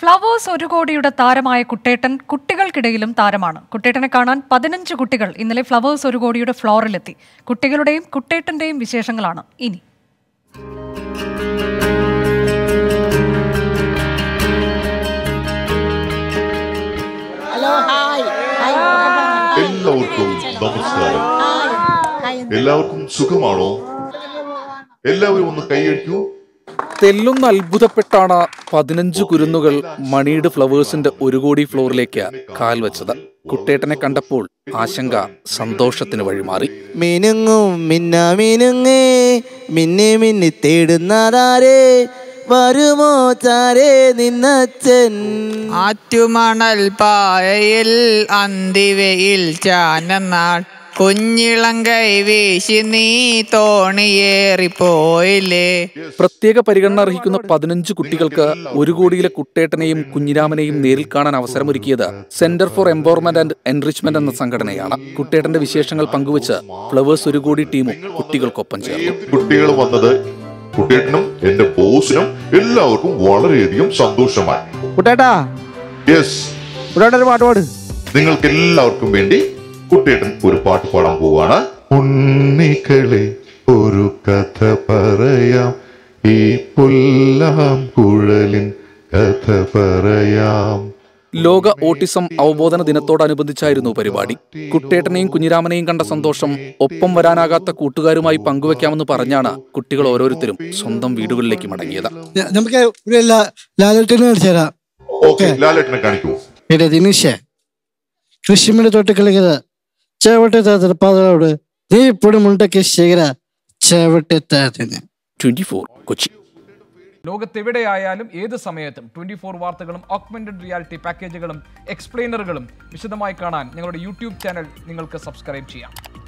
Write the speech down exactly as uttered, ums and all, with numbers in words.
Flowers ഒരു കോടിയുടെ താരമായ കുട്ടേട്ടൻ കുട്ടികൾക്കിടയിലും താരമാണ്. കുട്ടേട്ടനെ കാണാൻ പതിനഞ്ച് കുട്ടികൾ ഇന്നലെ ഫ്ലവേഴ്സ് ഒരു കോടിയുടെ ഫ്ലോറിലെത്തി. കുട്ടികളുടെയും കുട്ടേട്ടന്റെയും വിശേഷങ്ങളാണ് ഇനി. എല്ലാവർക്കും നമസ്കാരം. എല്ലാവർക്കും സുഖമാണോ? എല്ലാവരും ഒന്ന് കൈയടിക്കൂ. തെല്ലൊന്ന് അത്ഭുതപ്പെട്ടാണ് പതിനഞ്ച് കുരുന്നുകൾ മണിയുടെ ഫ്ലവേഴ്സിന്റെ ഒരു കോടി ഫ്ലോറിലേക്ക് കാൽ വെച്ചത്. കുട്ടേട്ടനെ കണ്ടപ്പോൾ ആശങ്ക സന്തോഷത്തിന് വഴിമാറി. മിനുങ്ങും മിന്ന മിനുങ്ങേ മിന്നെ മിന്നി തേടുന്നതാരേ വരുമോ ചാരേ നിന്നച്ചൻ. ആറ്റുമണൽ പായയിൽ അന്തിവയിൽ ചാനനാൾ കുഞ്ഞിളങ്കൈ വീശി നീ തോണിയേറിപ്പോയില്ലേ. പ്രത്യേക പരിഗണന അർഹിക്കുന്ന പതിനഞ്ച് കുട്ടികൾക്ക് ഒരു കോടിയിലെ കുട്ടേട്ടനെയും കുഞ്ഞിരാമനെയും നേരിൽ കാണാൻ അവസരമൊരുക്കിയത് centre for empowerment and enrichment എന്ന സംഘടനയാണ്. കുട്ടേട്ടന്റെ വിശേഷങ്ങൾ പങ്കുവച്ച് ഫ്ലവേഴ്സ് ഒരു കോടി ടീമും കുട്ടികൾക്കൊപ്പം ചേർന്നു. കുട്ടികൾ വന്നത് കുട്ടേട്ടനും എന്റെ ബോസിനും എല്ലാവർക്കും വളരെയധികം സന്തോഷമായി. കുട്ടേട്ടാ, യെസ്, കുട്ടേട്ടൊരു പാട്ട് പാട്. നിങ്ങൾക്ക് എല്ലാവർക്കും വേണ്ടി കുട്ടേട്ടൻ ഒരു പാട്ട് പാടാൻ പോവാണ്. ഉണ്ണികളെ ഒരു കഥ പറയാം, ഈ പുല്ലാം കുഴലിൻ കഥ പറയാം. ലോക ഓട്ടിസം അവബോധന ദിനത്തോടനുബന്ധിച്ചായിരുന്നു പരിപാടി. കുട്ടേട്ടനെയും കുഞ്ഞിരാമനെയും കണ്ട സന്തോഷം ഒപ്പം വരാനാകാത്ത കൂട്ടുകാരുമായി പങ്കുവെക്കാമെന്ന് പറഞ്ഞാണ് കുട്ടികൾ ഓരോരുത്തരും സ്വന്തം വീടുകളിലേക്ക് മടങ്ങിയത്. നമുക്ക് ലാലേട്ടനെ കാണിക്കൂ. ദിനേശ് കൃഷിമണി തൊട്ട് കളിക്കത ചേവട്ടെ പാതോട് നീ ഇപ്പോഴും മുണ്ടൊക്കെ ശേഖര ചേവട്ടെ ട്വന്റി ഫോർ കൊച്ചി. ലോകത്തെവിടെയായാലും ഏത് സമയത്തും ട്വന്റി ഫോർ വാർത്തകളും ഓഗ്മെന്റഡ് റിയാലിറ്റി പാക്കേജുകളും എക്സ്പ്ലെയിനറുകളും വിശദമായി കാണാൻ ഞങ്ങളുടെ യൂട്യൂബ് ചാനൽ നിങ്ങൾക്ക് സബ്സ്ക്രൈബ് ചെയ്യാം.